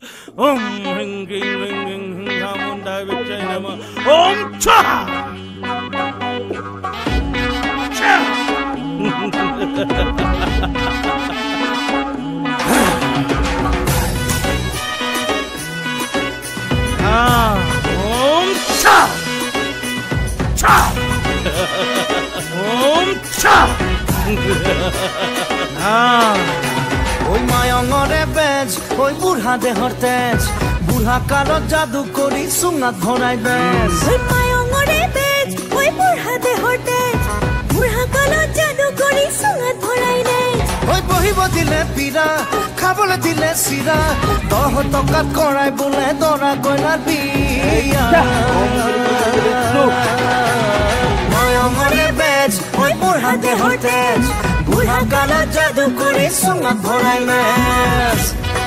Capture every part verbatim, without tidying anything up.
Om ring ring ring ring Hamunda Vijay Nama Om Cha Cha Ah Om Cha Cha Om Cha Ah ওই মায়ঙরে বেজ ওই বুড়া দেহর তেজ বুড়া কালত জাদু করি সুঙাত ভরাই বেজ ওই মায়ঙরে বেজ ওই বুড়া দেহর তেজ বুড়া কালত জাদু করি সুঙাত ভরাই বেজ ওই বহিব দিলে পীড়া খাবলে দিলে চিৰা দহ টকাত কৰাই বোলে দৰা কইনাৰ বিয়া মায়ঙরে বেজ ওই বুড়া দেহর তেজ বুড়া কালত জাদু করি সুঙাত ভরাই বেজ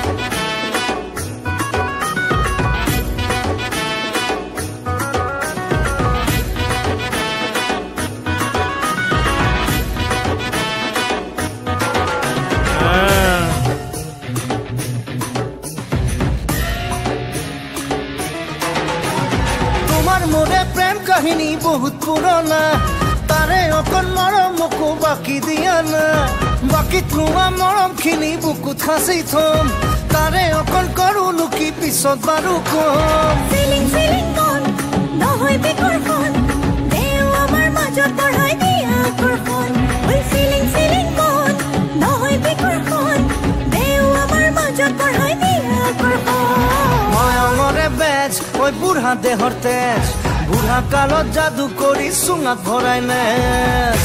মোরে প্রেম কাহিনী বহুত পুরনা তারে অকন মরম মুকু বাকি দিয়া না বাকি তোমা মরম খিনি বুকুত খাসি থম তারে অকন করু লুকি পিছত বারু কম ফিলিং ফিলিং কোন নহয় বিকর কোন দেও আমার মাজত পঢ়াই দিয়া কোন ওই ফিলিং ফিলিং কোন নহয় বিকর কোন দেও আমার মাজত পঢ়াই দিয়া কোন মায়ঙরে বেজ ওই বুড়া দেহর তেজ বুড়া কালত জাদু করি সুঙাত ভরাই নেজ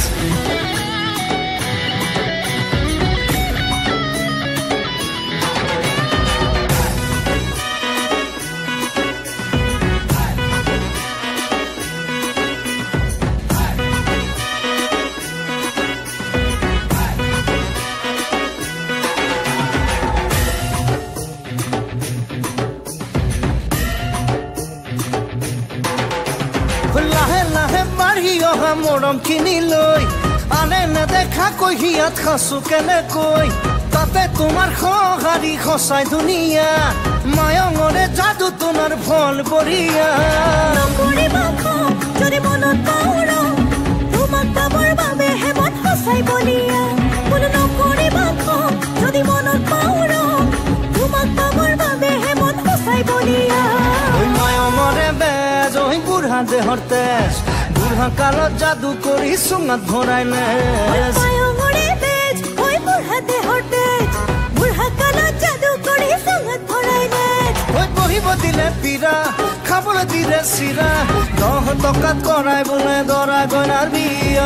লাহে লাহে বাঢ়ি অহা মৰম খিনি লৈ আনে নেদেখা কৈ হিয়াত খাচো কেনেকৈ তাতে তোমাৰ সঁহাৰি সঁচাই ধুনীয়া মায়ঙৰে যাদু তোমাৰ ফল বঢ়িয়া নকৰিবা খং যদি মনত পাওঁ তোমাক পাবৰ বাবে হেমত সঁচাই বলিয়া কোনো নকৰিবা খং যদি মনত পাওঁ তোমাক পাবৰ বাবে হেমত সঁচাই বলিয়া ওই মায়ঙৰে বেজ ওই বুঢ়া দেহৰ তেজ বুঢ়া কালত যাদু কৰি চুঙাত ভৰাই নেজ মায়ঙৰে বেজ ওই বুঢ়া দেহৰ তেজ বুঢ়া কালত যাদু কৰি চুঙাত ভৰাই নেজ ওই বহিব দিলে পীড়া খাবলৈ দিলে চিৰা দহ টকাত কৰাই বোলে দৰা কইনাৰ বিয়া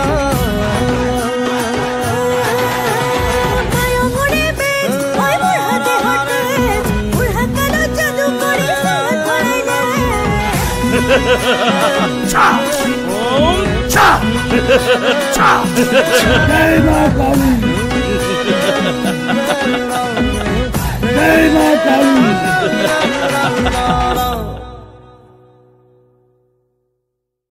মায়ঙৰে বেজ ওই বুঢ়া দেহৰ তেজ বুঢ়া কালত যাদু কৰি চুঙাত ভৰাই নেজ Cha Om Cha Cha Jai Ma Kali